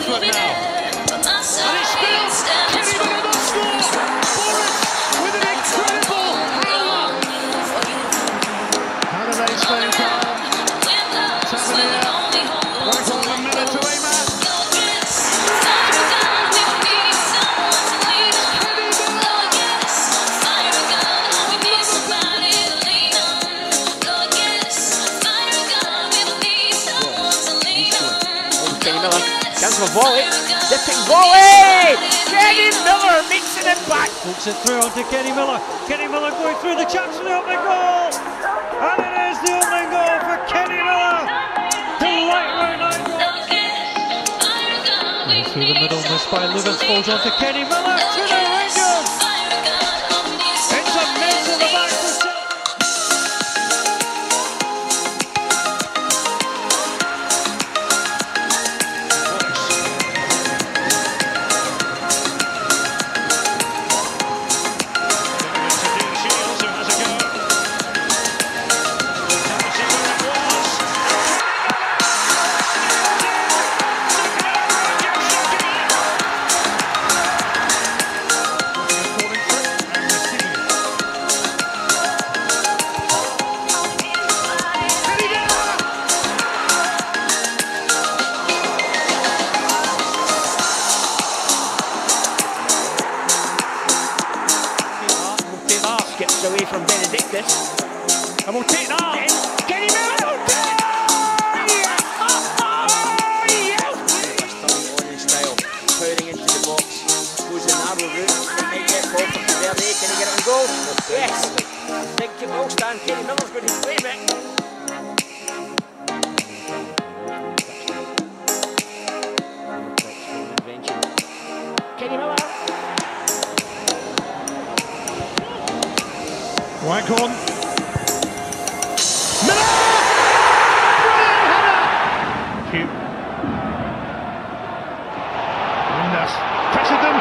foot now. And it's still Kenny Miller not score. Boris with an incredible power. Hannibay staying calm. Tavernier. Right on the Miller to Amat. Kenny Miller, chance for a volley, dipping volley! Kenny Miller makes it in back. Pokes it through onto Kenny Miller. Kenny Miller going through the chance for the opening goal! And it is the opening goal for Kenny Miller! To light round nine goals. Through the middle, missed by Lewis, falls onto Kenny Miller to the Rangers! It's a miss in the back to Celtic. Skips away from Benedictus. And we'll take that. And Kenny Miller! On in style, powering into the box, goes the narrow route, it might get called for Verde. Can he get it on goal? Yes! Big ball stand, Kenny Miller's going to claim it. Kenny Miller! Waghorn. Miller! Brilliant header! Cute. Windass. Presses the